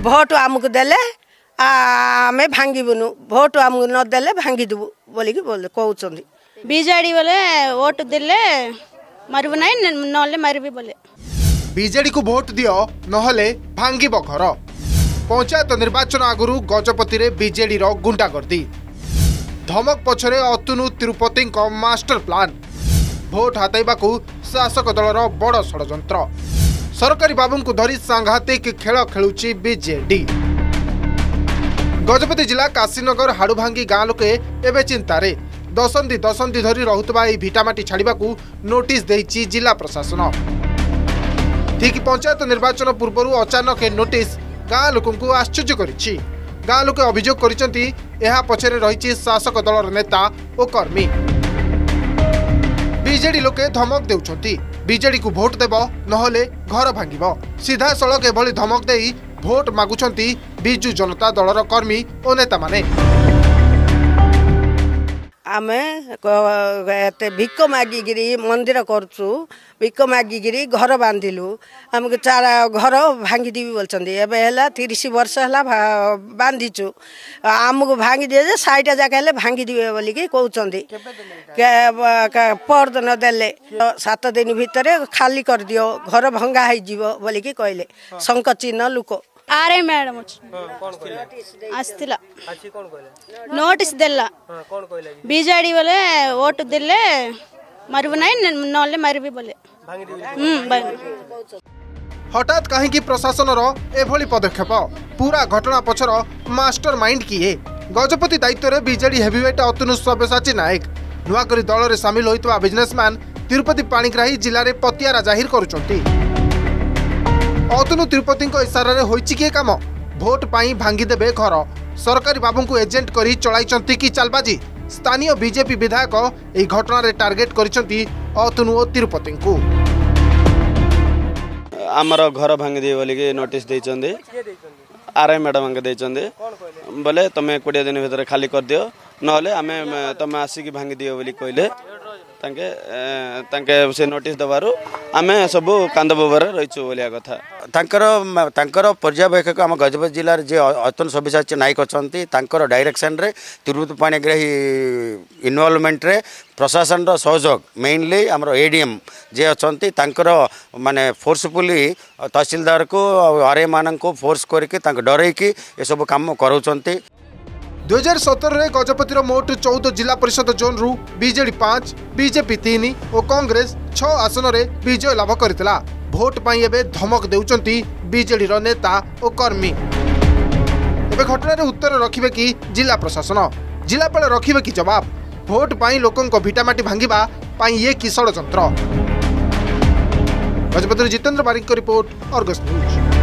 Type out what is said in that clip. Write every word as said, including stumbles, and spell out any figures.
Vote आमको देले आम भांगबुनु भोट आमको नदेले भांगीदेबू बोलिकी बोल कहते बीजेडी बोले वोट देले मारबू ना ना मारबी बोले बीजेडी को भोट दियो नहले भांगिब घर। पंचायत निर्वाचन आगुरु गजपति रे बीजेडी रो गुंडागर्दी धमक पछरे अतुनु तिरुपति मास्टर प्लान भोट हाताइबा को शासक दलर बड़ षड़यंत्र सरकारी बाबू को धरी सांघातिक खेल खेलुची बीजेडी। गजपति जिला काशीनगर हाड़ुभांगी गाँ लोके एवं चिंतार दशंधि दशंधि धरी रहुतबा एही भिटामाटी छाड़िबा को नोटिस देइची जिला प्रशासन। ठीक पंचायत निर्वाचन पूर्व अचानक नोटिस गाँ लोक आश्चर्य करिछि। गाँ लोके अभियोग करिसेंती एहा पछरे रहिछि शासक दलर नेता और कर्मी। बीजेडी लोके धमक देउछंती बीजेडी को भोट देब नहले घर भांगिब सीधा सड़क एभली धमक देई भोट मागुछंती बिजु जनता दलर कर्मी और नेता माने। आमे एते भिक मागिगिरी मंदिर करछु भिक मागिगिरी घर बांधिलु हमके चारा घर भांगी देबी बोलछंदी एबे हला तीस वर्ष हला बांधिछु आमको भांगी दे साइट जाके हले भांगी दिबे बोली के कहउछंदी के परदन देले सात दिन भितरे खाली कर दियो घर भंगा होई जीवो बोली के कहले शंख चिन्ह लुको आरे मैडम आस्तिला नोटिस देला बीजेडी बोले वोट देले मारबू ना ना मारबी बोले हठात कहीं प्रशासन एभली पदक्षेप पूरा घटना पछर मास्टर माइंड किए गजपति दायित्व रे बीजेडी हेवीवेट अतुनु सब्यसाची नायक नुआकरी दल रे शामिल होइतबा बिजनेसमैन तिरुपति पाणिग्राही जिले में पतियारा जाहिर करुचंती। अतुनु तिरुपति इशारा होइछि के काम भोट पाई भांगी देबे घर सरकारी बाबू को एजेंट करी चलाइचंती की चालबाजी स्थानीय बीजेपी विधायक एही घटना रे टार्गेट करिसंती अतुनु और तिरुपति को। आमर घर भांगी दे बोली के नोटिस देइचंदी आरए मैडम के देइचंदी बोले तमे कोड़े दिन भीतर खाली कर दियो नहले आमे तमे आसी की भांगी दियो बोली कहले तांके तांके से नोटिस दबारु आमे सब कांदबोबर रहिछु बोलिया कथा तांकर तांकर पर्यवेक्षक आम गजपति जिले जे अतुनु सब्यसाची नायक अछंती तांकर डायरेक्शन रे तिरुपति पाणिग्राही इन्वॉल्वमेंट रे प्रशासन रो सहयोग मेनली हमरो एडीएम जे अछंती तांकर माने फोर्सफुली तहसीलदार को आरए मानन को फोर्स करके तांक डरै की ए सब काम करूचंती। दुई हजार सतर में गजपतिर मोट चौदह जिला परिषद जोन रु बीजेडी पांच बीजेपी तीन और कांग्रेस छह आसन रे विजय लाभ करथिला। भोट पाई एबे धमक देउचंती बीजेडी रो नेता और कर्मी। एबे घटना रे उत्तर रखिबे कि जिला प्रशासन जिलापाल रखिबे कि जवाब भोट पाई लोकन को भिटामाटी भांगिबा पाई ये कि षड़यंत्र। गजपतिर जितेंद्र बारिक को रिपोर्ट अर्गस न्यूज।